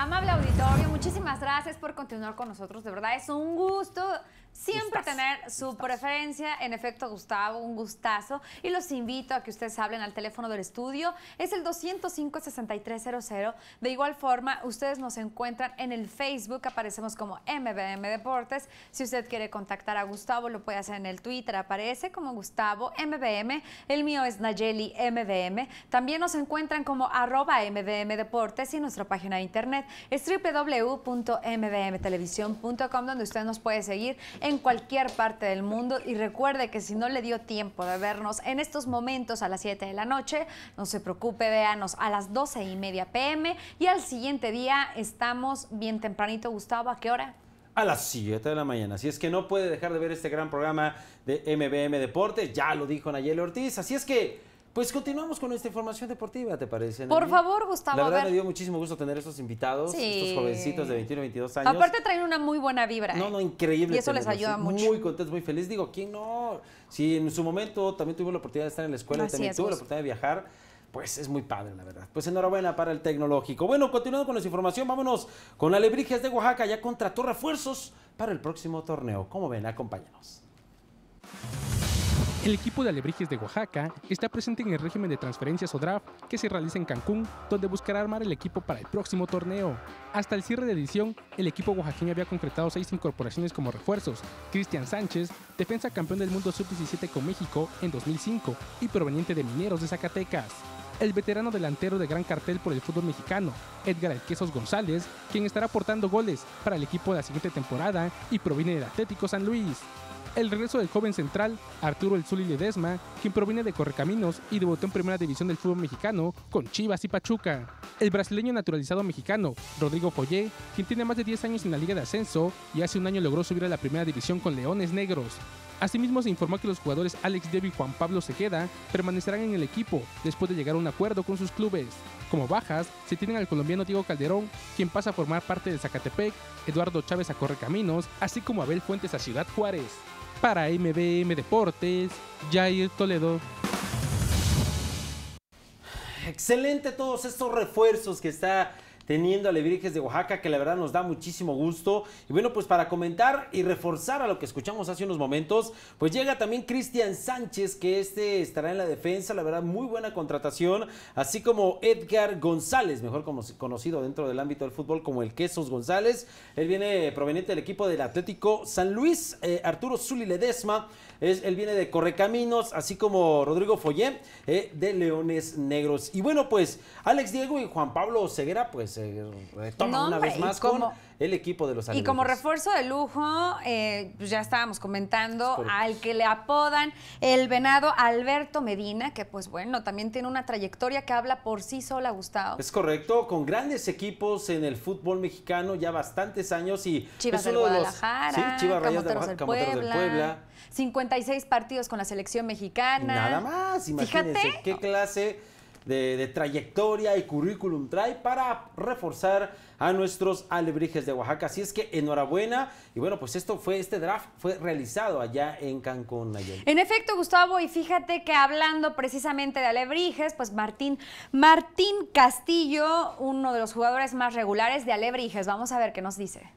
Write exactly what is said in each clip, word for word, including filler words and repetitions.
Amable auditorio, muchísimas gracias por continuar con nosotros. De verdad, es un gusto siempre Gustazo. tener su Gustazo. preferencia. En efecto, Gustavo, un gustazo. Y los invito a que ustedes hablen al teléfono del estudio. Es el doscientos cinco, sesenta y tres cero cero. De igual forma, ustedes nos encuentran en el Facebook. Aparecemos como M B M Deportes. Si usted quiere contactar a Gustavo, lo puede hacer en el Twitter. Aparece como Gustavo M B M. El mío es Nayeli M B M. También nos encuentran como arroba M B M Deportes y nuestra página de internet es doble u doble u doble u punto m b m televisión punto com, donde usted nos puede seguir en cualquier parte del mundo. Y recuerde que si no le dio tiempo de vernos en estos momentos a las siete de la noche, no se preocupe, véanos a las doce y media pm y al siguiente día estamos bien tempranito. Gustavo, ¿a qué hora? A las siete de la mañana. Así es que no puede dejar de ver este gran programa de M B M Deportes. Ya lo dijo Nayeli Ortiz. Así es que pues continuamos con nuestra información deportiva, ¿te parece, Nayeli? Por favor, Gustavo. La verdad a ver. me dio muchísimo gusto tener estos invitados, sí. estos jovencitos de veintiuno, veintidós años. Aparte traen una muy buena vibra. No, no, increíble. Y eso les ayuda mucho. Muy contentos, muy felices. Digo, ¿quién no? Si en su momento también tuve la oportunidad de estar en la escuela, Así también es, tuve la Gus. oportunidad de viajar, pues es muy padre, la verdad. Pues enhorabuena para el Tecnológico. Bueno, continuando con nuestra información, vámonos con Alebrijes de Oaxaca. Ya contrató refuerzos para el próximo torneo. ¿Cómo ven? Acompáñanos. El equipo de Alebrijes de Oaxaca está presente en el régimen de transferencias o draft que se realiza en Cancún, donde buscará armar el equipo para el próximo torneo. Hasta el cierre de edición, el equipo oaxaqueño había concretado seis incorporaciones como refuerzos: Cristian Sánchez, defensa campeón del mundo sub diecisiete con México en dos mil cinco y proveniente de Mineros de Zacatecas; el veterano delantero de gran cartel por el fútbol mexicano, Edgar El Quesos González, quien estará aportando goles para el equipo de la siguiente temporada y proviene del Atlético San Luis; el regreso del joven central, Arturo El Zuli Ledesma, quien proviene de Correcaminos y debutó en primera división del fútbol mexicano con Chivas y Pachuca; el brasileño naturalizado mexicano, Rodrigo Follé, quien tiene más de diez años en la Liga de Ascenso y hace un año logró subir a la primera división con Leones Negros. Asimismo, se informó que los jugadores Alex Diego y Juan Pablo Cegueda permanecerán en el equipo después de llegar a un acuerdo con sus clubes. Como bajas, se tienen al colombiano Diego Calderón, quien pasa a formar parte de Zacatepec, Eduardo Chávez a Correcaminos, así como Abel Fuentes a Ciudad Juárez. Para M B M Deportes, Jair Toledo. Excelente todos estos refuerzos que está teniendo Alebrijes de Oaxaca, que la verdad nos da muchísimo gusto. Y bueno, pues para comentar y reforzar a lo que escuchamos hace unos momentos, pues llega también Cristian Sánchez, que este estará en la defensa, la verdad muy buena contratación, así como Edgar González, mejor conocido dentro del ámbito del fútbol como el Quesos González. Él viene proveniente del equipo del Atlético San Luis. eh, Arturo Zuli Ledesma, es, él viene de Correcaminos, así como Rodrigo Follé, eh, de Leones Negros. Y bueno, pues Alex Diego y Juan Pablo Ceguera, pues eh, retoman No, una hombre, vez más como, con el equipo de los Alebrijes. Y como refuerzo de lujo, eh, pues ya estábamos comentando al que le apodan el Venado, Alberto Medina, que pues bueno, también tiene una trayectoria que habla por sí sola, Gustavo. Es correcto, con grandes equipos en el fútbol mexicano, ya bastantes años. Y Chivas es del uno de los, Guadalajara, sí, Chivas Rayas de Camoteros Oaxaca, del Camoteros del Puebla, Puebla. cincuenta y seis partidos con la selección mexicana. Nada más, imagínense Fíjate. qué clase de, de trayectoria y currículum trae para reforzar a nuestros Alebrijes de Oaxaca. Así es que enhorabuena. Y bueno, pues esto fue, este draft fue realizado allá en Cancún, Nayeli. En efecto, Gustavo, y fíjate que hablando precisamente de Alebrijes, pues Martín, Martín Castillo, uno de los jugadores más regulares de Alebrijes. Vamos a ver qué nos dice.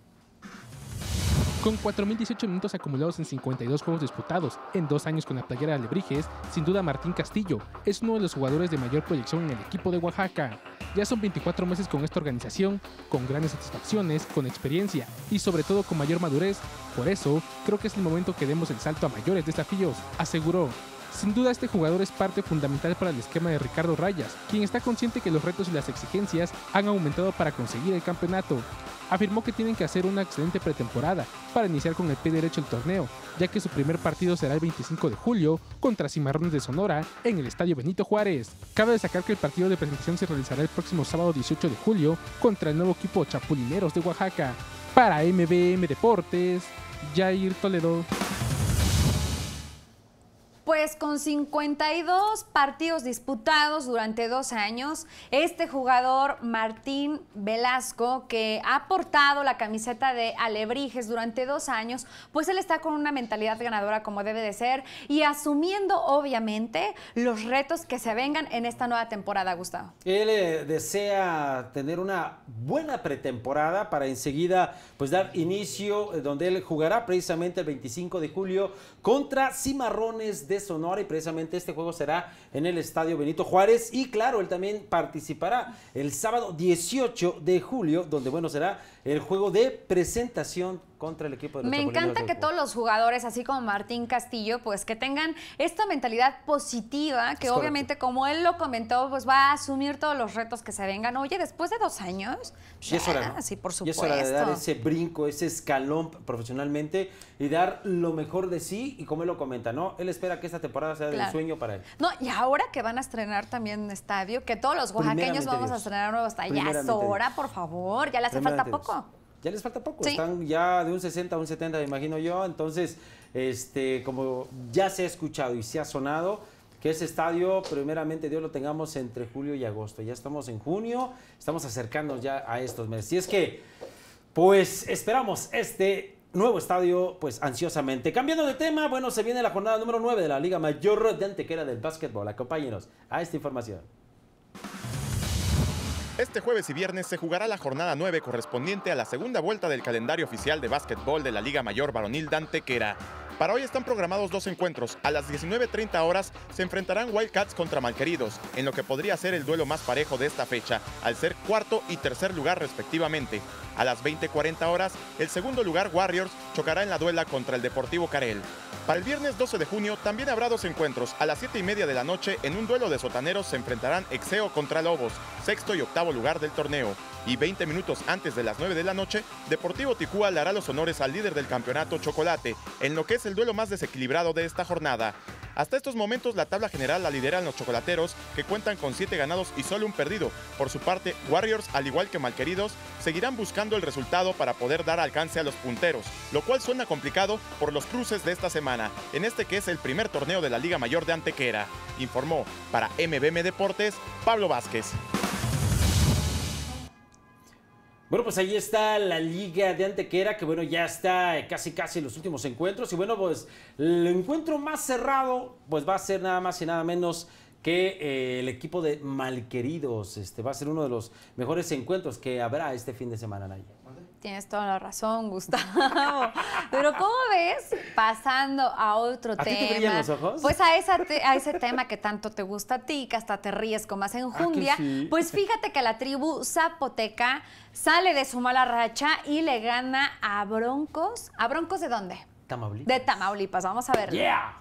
Con cuatro mil dieciocho minutos acumulados en cincuenta y dos juegos disputados en dos años con la playera de Alebrijes, sin duda Martín Castillo es uno de los jugadores de mayor proyección en el equipo de Oaxaca. Ya son veinticuatro meses con esta organización, con grandes satisfacciones, con experiencia y sobre todo con mayor madurez. Por eso, creo que es el momento que demos el salto a mayores desafíos, aseguró. Sin duda este jugador es parte fundamental para el esquema de Ricardo Rayas, quien está consciente que los retos y las exigencias han aumentado para conseguir el campeonato. Afirmó que tienen que hacer una excelente pretemporada para iniciar con el pie derecho el torneo, ya que su primer partido será el veinticinco de julio contra Cimarrones de Sonora en el Estadio Benito Juárez. Cabe destacar que el partido de presentación se realizará el próximo sábado dieciocho de julio contra el nuevo equipo Chapulineros de Oaxaca. Para M B M Deportes, Jair Toledo. Pues pues con cincuenta y dos partidos disputados durante dos años, este jugador Martín Velasco, que ha portado la camiseta de Alebrijes durante dos años, pues él está con una mentalidad ganadora como debe de ser y asumiendo obviamente los retos que se vengan en esta nueva temporada, Gustavo. Él eh, desea tener una buena pretemporada para enseguida pues dar inicio, eh, donde él jugará precisamente el veinticinco de julio contra Cimarrones de Sonora, y precisamente este juego será en el Estadio Benito Juárez. Y claro, él también participará el sábado dieciocho de julio, donde bueno será el juego de presentación contra el equipo de los Me encanta que todos los jugadores, así como Martín Castillo, pues que tengan esta mentalidad positiva, que es obviamente, correcto, como él lo comentó, pues va a asumir todos los retos que se vengan. Oye, después de dos años, y es hora, ah, sí, por y es supuesto. hora de dar ese brinco, ese escalón profesionalmente y dar lo mejor de sí, y como él lo comenta, ¿no? Él espera que esta temporada sea Claro. del sueño para él. No, y ahora que van a estrenar también estadio, que todos los oaxaqueños vamos Dios. a estrenar un nuevo estadio. Ya es hora, Dios. por favor, ya le hace falta poco. Dios. Ya les falta poco, ¿Sí? Están ya de un sesenta a un setenta, me imagino yo. Entonces, este, como ya se ha escuchado y se ha sonado, que ese estadio, primeramente Dios, lo tengamos entre julio y agosto. Ya estamos en junio, estamos acercándonos ya a estos meses. Y es que, pues, esperamos este nuevo estadio, pues, ansiosamente. Cambiando de tema, bueno, se viene la jornada número nueve de la Liga Mayor de Antequera del básquetbol. Acompáñenos a esta información. Este jueves y viernes se jugará la jornada nueve correspondiente a la segunda vuelta del calendario oficial de básquetbol de la Liga Mayor Varonil de Antequera. Para hoy están programados dos encuentros. A las diecinueve treinta horas se enfrentarán Wildcats contra Malqueridos, en lo que podría ser el duelo más parejo de esta fecha, al ser cuarto y tercer lugar respectivamente. A las veinte cuarenta horas, el segundo lugar Warriors chocará en la duela contra el Deportivo Carel. Para el viernes doce de junio también habrá dos encuentros. A las siete y media de la noche, en un duelo de sotaneros, se enfrentarán Exeo contra Lobos, sexto y octavo lugar del torneo. Y veinte minutos antes de las nueve de la noche, Deportivo Ticúa le hará los honores al líder del campeonato Chocolate, en lo que es el duelo más desequilibrado de esta jornada. Hasta estos momentos la tabla general la lideran los chocolateros, que cuentan con siete ganados y solo un perdido. Por su parte, Warriors, al igual que Malqueridos, seguirán buscando el resultado para poder dar alcance a los punteros, lo cual suena complicado por los cruces de esta semana, en este que es el primer torneo de la Liga Mayor de Antequera. Informó para M B M Deportes, Pablo Vázquez. Bueno, pues ahí está la Liga de Antequera, que bueno, ya está casi casi en los últimos encuentros. Y bueno, pues el encuentro más cerrado, pues va a ser nada más y nada menos que eh, el equipo de Malqueridos. Este va a ser uno de los mejores encuentros que habrá este fin de semana, Naya. Tienes toda la razón, Gustavo. Pero ¿cómo ves? Pasando a otro ¿A tema. ti te brillan los ojos? Pues a, esa te, a ese tema que tanto te gusta a ti, que hasta te ríes con más enjundia. ¿Ah, que sí? Pues fíjate que la tribu zapoteca sale de su mala racha y le gana a Broncos. ¿A Broncos de dónde? Tamaulipas. De Tamaulipas. Vamos a verlo. Yeah.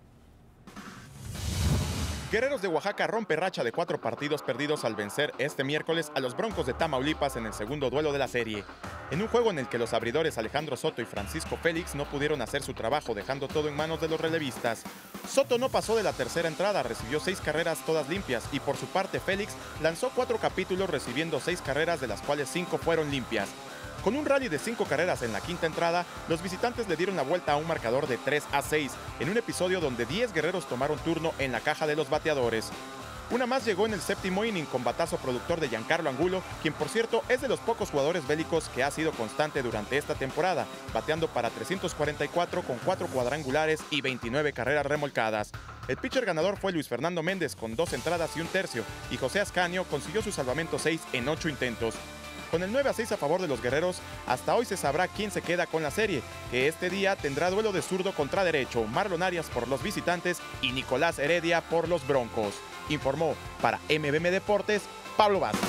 Guerreros de Oaxaca rompe racha de cuatro partidos perdidos al vencer este miércoles a los Broncos de Tamaulipas en el segundo duelo de la serie. En un juego en el que los abridores Alejandro Soto y Francisco Félix no pudieron hacer su trabajo, dejando todo en manos de los relevistas. Soto no pasó de la tercera entrada, recibió seis carreras todas limpias, y por su parte Félix lanzó cuatro capítulos recibiendo seis carreras, de las cuales cinco fueron limpias. Con un rally de cinco carreras en la quinta entrada, los visitantes le dieron la vuelta a un marcador de tres a seis, en un episodio donde diez guerreros tomaron turno en la caja de los bateadores. Una más llegó en el séptimo inning con batazo productor de Giancarlo Angulo, quien por cierto es de los pocos jugadores bélicos que ha sido constante durante esta temporada, bateando para trescientos cuarenta y cuatro con cuatro cuadrangulares y veintinueve carreras remolcadas. El pitcher ganador fue Luis Fernando Méndez con dos entradas y un tercio, y José Ascanio consiguió su salvamento seis en ocho intentos. Con el nueve a seis a favor de los guerreros, hasta hoy se sabrá quién se queda con la serie, que este día tendrá duelo de zurdo contra derecho, Marlon Arias por los visitantes y Nicolás Heredia por los Broncos. Informó para M B M Deportes, Pablo Vázquez.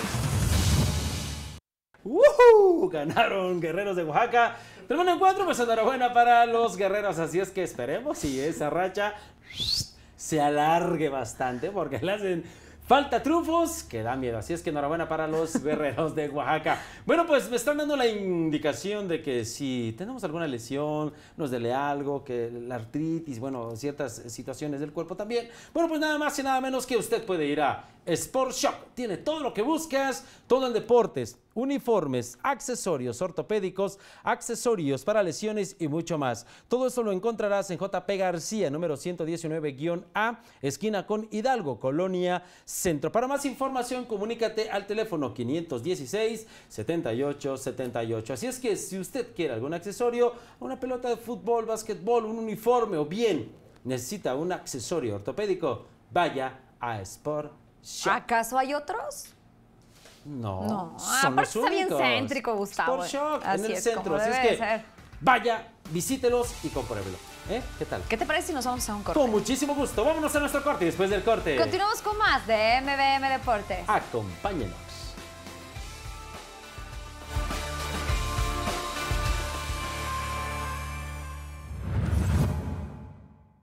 ¡Woohoo! Ganaron Guerreros de Oaxaca. Tremendo encuentro, pues enhorabuena para los guerreros. Así es que esperemos y esa racha se alargue bastante, porque le hacen falta triunfos que da miedo. Así es que enhorabuena para los guerreros de Oaxaca. Bueno, pues me están dando la indicación de que si tenemos alguna lesión, nos duele algo, que la artritis, bueno, ciertas situaciones del cuerpo también. Bueno, pues nada más y nada menos que usted puede ir a Sport Shop. Tiene todo lo que buscas, todo en deportes, uniformes, accesorios ortopédicos, accesorios para lesiones y mucho más. Todo eso lo encontrarás en J P García, número ciento diecinueve A, esquina con Hidalgo, Colonia Centro. Para más información, comunícate al teléfono quinientos dieciséis, setenta y ocho setenta y ocho. Así es que si usted quiere algún accesorio, una pelota de fútbol, básquetbol, un uniforme o bien necesita un accesorio ortopédico, vaya a Sport Shop. ¿Acaso hay otros? No, No, son aparte los está bien únicos. céntrico, Gustavo. Sport Shop, Así en el es, centro. como Así es debe que ser. vaya, visítelos y compruébelo. ¿Eh? ¿Qué tal? ¿Qué te parece si nos vamos a un corte? Con muchísimo gusto. Vámonos a nuestro corte y después del corte, Continuamos con más de M B M Deportes. acompáñenos.